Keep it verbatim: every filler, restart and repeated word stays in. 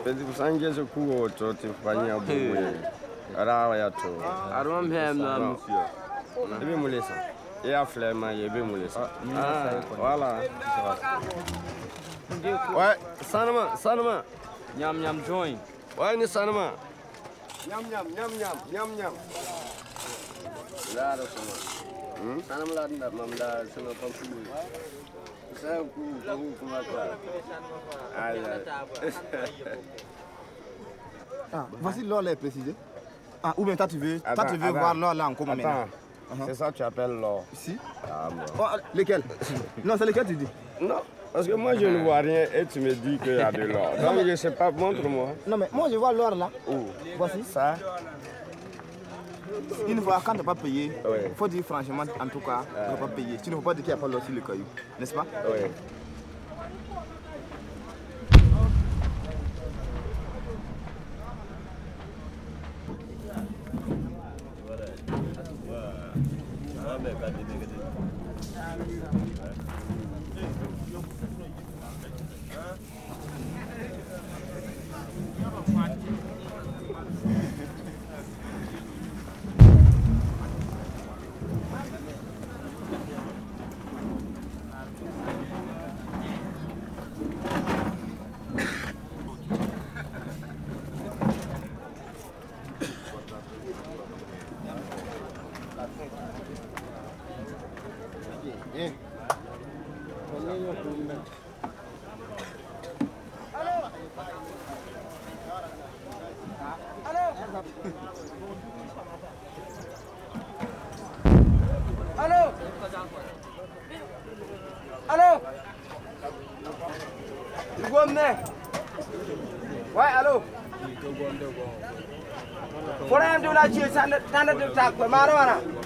Sanjay is a cool to Fania Boo. Arayato. I don't have no monsieur. Ebi mulisa. Ya flema yebi mulisa. Ah, voilà. Ouais, sanama, sanama. Nyam nyam join. Ouais, ni sanama. Nyam nyam nyam nyam nyam nyam. La la sama. Hmm? Sanam la nda mam la sama pampu. Sa ku ku kuma ta. Aïe. Ah, voici l'or est précisé. Ah, ou bien toi tu veux, toi, tu veux voir l'or là en commun maintenant. Uh-huh. C'est ça que tu appelles l'or. Ici? Ah, bon. Oh, lequel? Non, c'est lequel tu dis? Non, parce que moi je ne vois rien et tu me dis qu'il y a de l'or. Donc je ne sais pas, montre-moi. Non, mais moi je vois l'or là. Où? Voici. Ça? Une fois, quand tu n'as pas payé, il oui. faut dire franchement, en tout cas, tu n'as pas payé. Tu ne peux pas dire qu'il n'y a pas l'or sur le caillou, n'est-ce pas? Oui. Allô? Allô? Tu gomne? Ouais, allô? Pour un de la G, ça ne t'a pas de